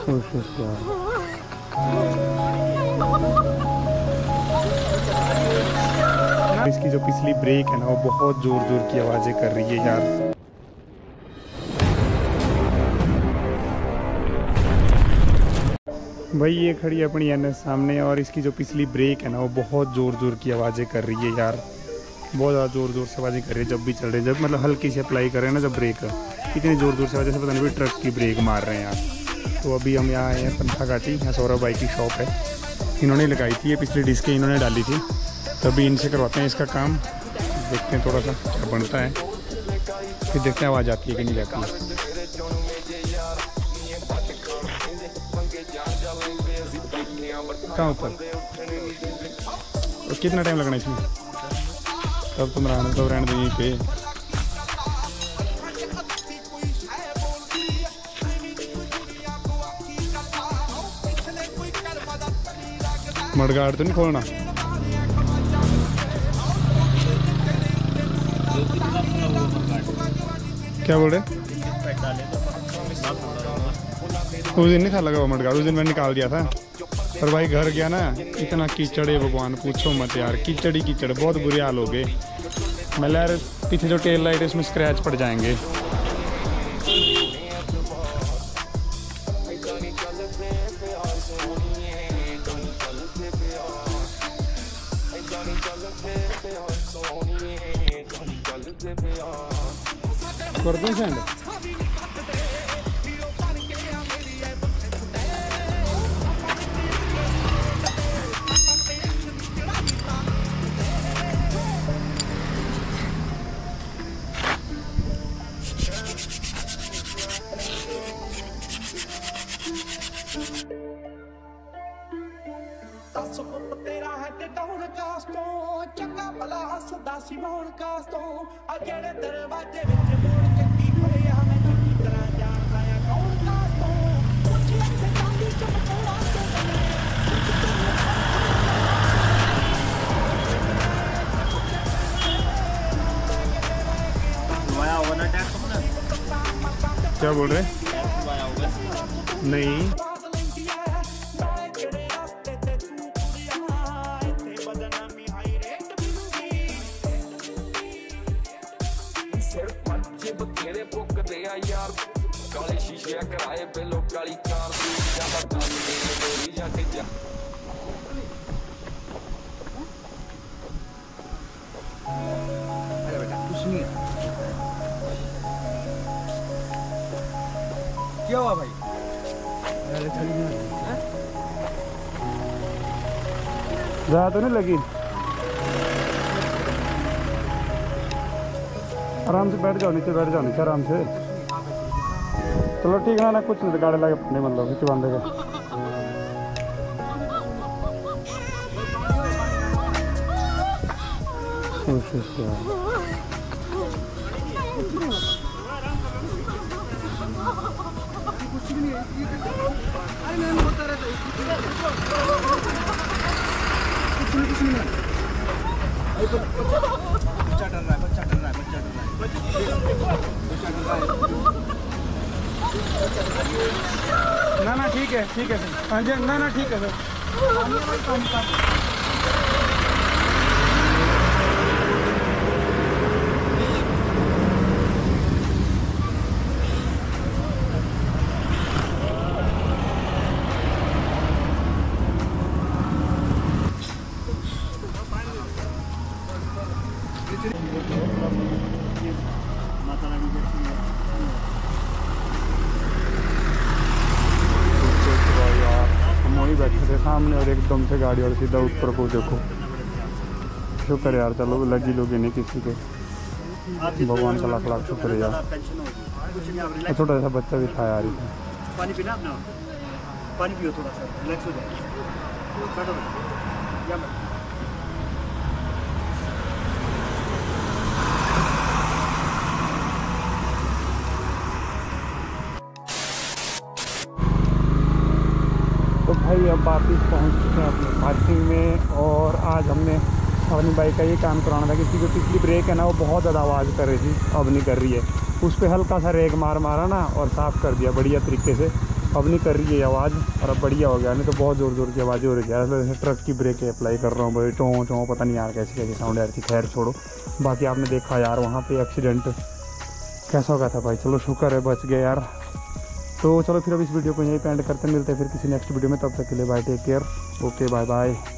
इसकी जो पिछली ब्रेक है ना वो बहुत जोर जोर की आवाज़ें कर रही है यार। भाई ये खड़ी है अपनी NS सामने और इसकी जो पिछली ब्रेक है ना वो बहुत ज़ोर ज़ोर की आवाज़ें कर रही है यार। बहुत ज़्यादा ज़ोर ज़ोर से आवाज़ें कर रही है जब भी चल रही है, जब मतलब हल्की से अप्लाई कर रहे हैं ना जब ब्रेक, इतनी ज़ोर ज़ोर से वजह से पता नहीं ट्रक की ब्रेक मार रहे हैं यार। तो अभी हम यहाँ आए हैं पंथा घाटी, यहाँ सौरभ भाई की शॉप है, इन्होंने लगाई थी ये पिछली डिस्कें इन्होंने डाली थी, तभी इनसे करवाते हैं इसका काम। देखते हैं थोड़ा सा क्या बनता है, फिर देखते हैं आवाज़ आती है कि नहीं जाती है। कहाँ ऊपर और कितना टाइम लगना इसमें? तब तुम रहने दो यहीं पे। मडगाड़ तो नहीं खोलना? क्या बोल रहे? उस दिन नहीं था लगा हुआ मडगाड़, उस दिन मैंने निकाल दिया था, पर भाई घर गया ना इतना कीचड़ है भगवान पूछो मत यार, कीचड़ ही कीचड़, बहुत बुरे हाल हो गए। मैं यार पीछे जो टेल लाइट है उसमें स्क्रैच पड़ जाएंगे। कर दूं सेंड? तेरा है टाउन कास्टों चंगा भला हसदा सी मोन कास्टों आ जेड़े दरवाजे विच मोड़ चंगी खड़े आ मैं चंगी तरह जानदा आ कौन कास्टों कुछ इत्थे चांदी चमकौड़ा वाया होगा ना टैक्स अपना? क्या बोल रहे? नहीं काले शीशे कराए पे लोग काली कार ज्यादा जाके जा अरे बेटा कुछ नहीं है। क्या हुआ भाई? ज़्यादा तो नहीं लगी? आराम से बैठ जाओ, नीचे आराम से। चलो ठीक है ना, कुछ नहीं गाड़ी लगे नहीं मतलब कितने बंदे के। बच्चा डर रहा है। ना ठीक है सर। हाँ जी ना ठीक है सर। बैठे थे सामने और एकदम से गाड़ी और सीधा ऊपर को देखो। शुक्र यार, चलो लगी लोगी नहीं किसी के, भगवान का लाख लाख शुक्र यार। छोटा सा बच्चा भी था यार। पानी पीना अपना, पानी पियो थोड़ा सा, रिलैक्स हो जाए। तो भाई अब वापस पहुंच चुके हैं अपनी पार्किंग में, और आज हमने अपनी बाइक का ये काम कराना था कि इसकी जो पिछली ब्रेक है ना वो बहुत ज़्यादा आवाज़ कर रही थी, अब नहीं कर रही है। उस पर हल्का सा रेग मारा ना और साफ़ कर दिया बढ़िया तरीके से, अब नहीं कर रही है आवाज़, और अब बढ़िया हो गया, नहीं तो बहुत ज़ोर ज़ोर की आवाज़ें हो रही है। जैसे ट्रक की ब्रेक अप्लाई कर रहा हूँ भाई, टों टों, पता नहीं यार कैसी कैसी साउंड आ रही थी। खैर छोड़ो, बाकी आपने देखा यार वहाँ पे एक्सीडेंट कैसा हो गया था भाई। चलो शुक्र है बच गए यार। तो चलो फिर अब इस वीडियो को यहीं पे एंड करते हैं, मिलते हैं फिर किसी नेक्स्ट वीडियो में। तब तक के लिए bye, take care, okay bye bye.